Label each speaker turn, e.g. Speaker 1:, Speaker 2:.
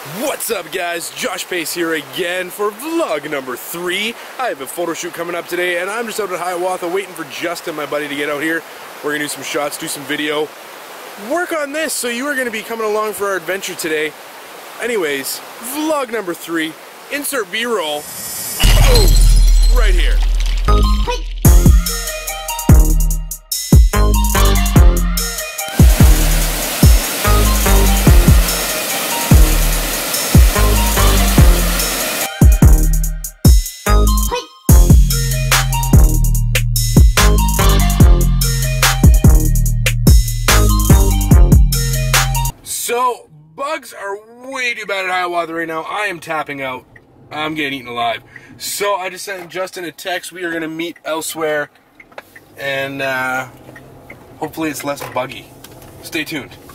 Speaker 1: What's up, guys? Josh Pace here again for vlog number 3. I have a photo shoot coming up today, and I'm just out at Hiawatha waiting for Justin, my buddy, to get out here. We're gonna do some shots, do some video, work on this, so you are gonna be coming along for our adventure today. Anyways, vlog number 3, insert B-roll, right here. So, bugs are way too bad at Hiawatha right now. I am tapping out. I'm getting eaten alive. So, I just sent Justin a text. We are going to meet elsewhere. And, hopefully it's less buggy. Stay tuned.